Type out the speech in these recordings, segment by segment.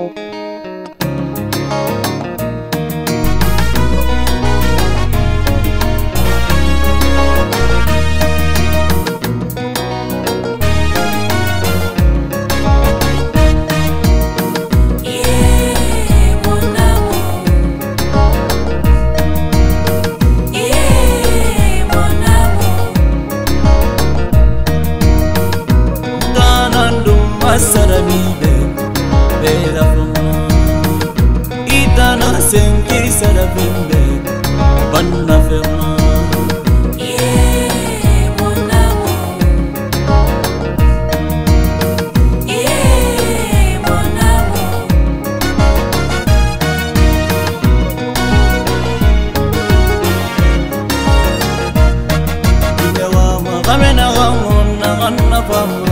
Sarabide, bela fama. Itana senki sarabinde, banna fema. Yeah, mon amour. Yeah, mon amour. Ilewa ma kamena kamona kanna fama.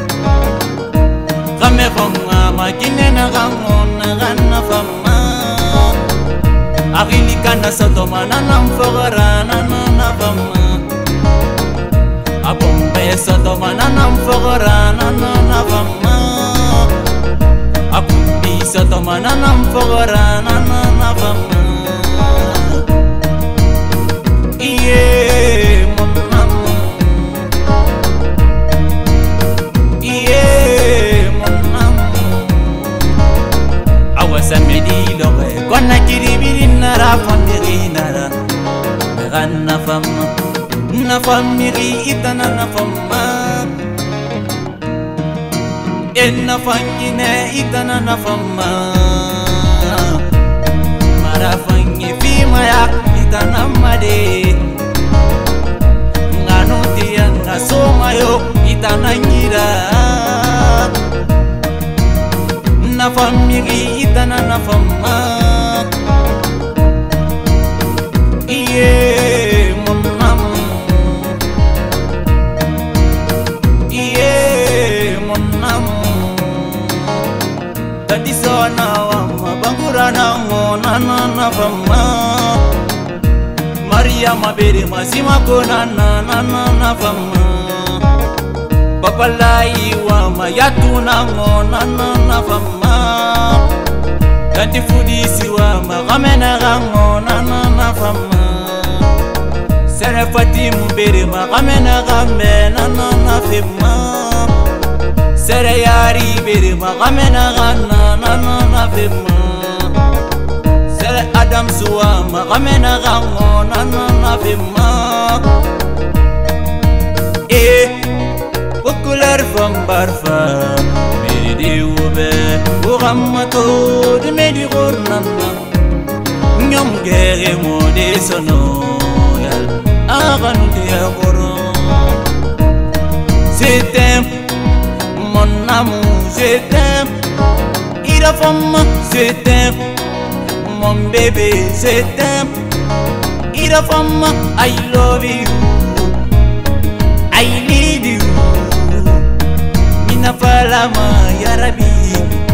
Kame fama makine na gangona ganna fama. Akili kana sotoma na namfogara na fama. Abombe sotoma na namfogara na fama. Abumbi sotoma na namfogara na fama. Yeah, mon amour. Samedi lore kona kiribiri nara famiri nara na fama na famiri itana na fama enna fangine itana na fama mara fangi fima ya itana made ngano dia ngasoma yo itana ngira na famiri itana na fama. Yeah, mon amour. Yeah, mon amour. Tadi sona wama bangura na ngona na fama. Maria mabere masima kona na fama. Papa lai wama yatuna ngona na fama. Kanti fudisi wama kamena ngona na fama. Sere fatimu bere ma kamena kamena na fema. Sere yari bere ma kamena na fema. Sere Adam suwa ma kamena ngona na fema. Couleur femme barfa, mais des ouvers pour amato de medi gornana. Nyom guerre mode sonoyal, avant de agoro. Je t'aime, mon amour, je t'aime. Il a femme, je t'aime, mon bébé, je t'aime. Il a femme, I love you, I need you. Nafalama ya Rabbi